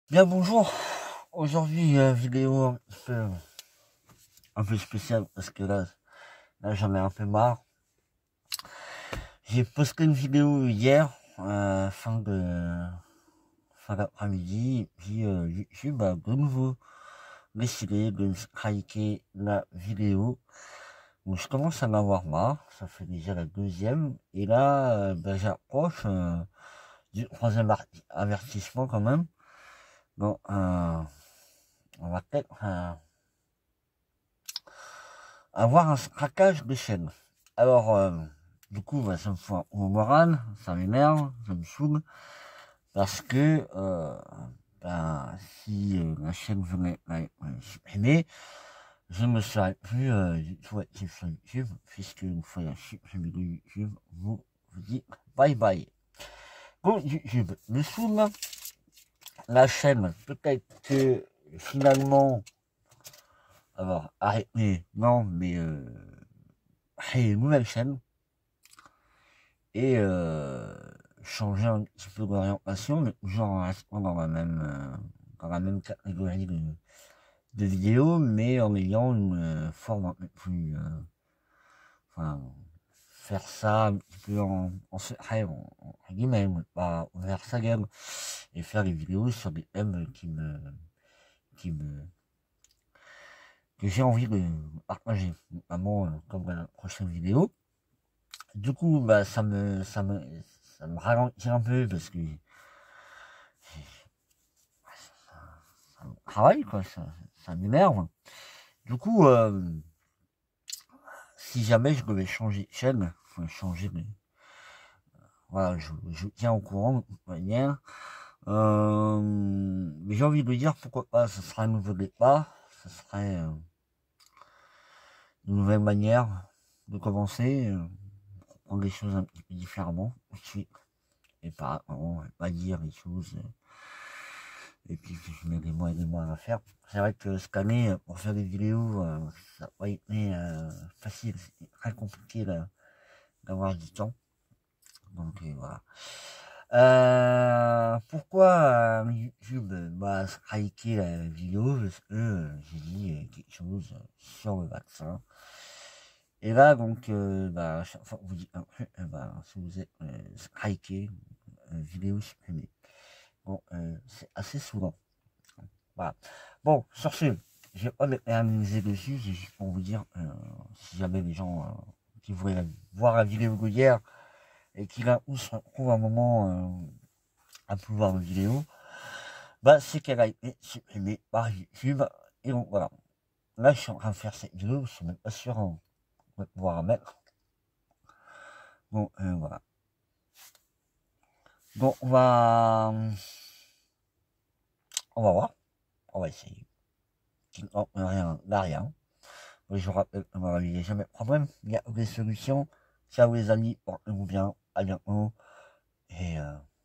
Bien bonjour, aujourd'hui vidéo un peu spéciale parce que là j'en ai un peu marre. J'ai posté une vidéo hier, fin d'après-midi, et puis YouTube a de nouveau décidé de striker la vidéo. Donc je commence à en avoir marre, ça fait déjà la deuxième, et là j'approche du troisième avertissement quand même. Donc on va peut-être avoir un craquage de chaîne. Alors, du coup, ça me fout au moral, ça m'énerve, ça me saoule, parce que si la chaîne venait à être supprimée, je ne serais plus du tout actif sur YouTube, puisque une fois la supprimée de YouTube, vous dites bye bye. Bon, YouTube me saoule, la chaîne, peut-être que finalement, alors arrêtez, non, mais créer une nouvelle chaîne, et changer un petit peu d'orientation, mais toujours en restant dans la même catégorie de vidéos, mais en ayant une forme un peu plus, enfin, faire ça un petit peu en secret, en guillemets, pas ouvert sa gueule, et faire des vidéos sur des thèmes qui me, que j'ai envie de partager, notamment comme la prochaine vidéo. Du coup, ça me ralentit un peu parce que ça me travaille, quoi, ça m'énerve. Du coup, si jamais je devais changer de chaîne, enfin changer de, voilà, je tiens au courant de toute manière. Mais j'ai envie de dire pourquoi pas, ce sera un nouveau départ, ce serait une nouvelle manière de commencer, prendre les choses un petit peu différemment, aussi, et pas dire les choses. Et puis je mets des mois et des mois à faire. C'est vrai que cette année, pour faire des vidéos, ça n'a pas été facile, c'était très compliqué d'avoir du temps. Donc voilà. Pourquoi YouTube m'a striké la vidéo? Parce que j'ai dit quelque chose sur le vaccin. Et là, donc, chaque fois que vous dites un truc, si vous êtes striké, vidéo supprimée. Bon, c'est assez souvent. Voilà. Bon, sur ce, je vais pas m'éterniser dessus, c'est juste pour vous dire, si jamais les gens qui voulaient voir la vidéo d'hier et qui là où se retrouvent un moment à plus voir la vidéo, c'est qu'elle a été supprimée par YouTube. Et donc voilà. Là, je suis en train de faire cette vidéo, je suis même pas sûr de pouvoir la mettre. Bon, voilà. Bon, on va voir, on va essayer. Non, rien, là, rien. Oui, je vous rappelle, il n'y a jamais de problème, il y a des solutions. Ciao les amis, portez-vous bien, à bientôt, et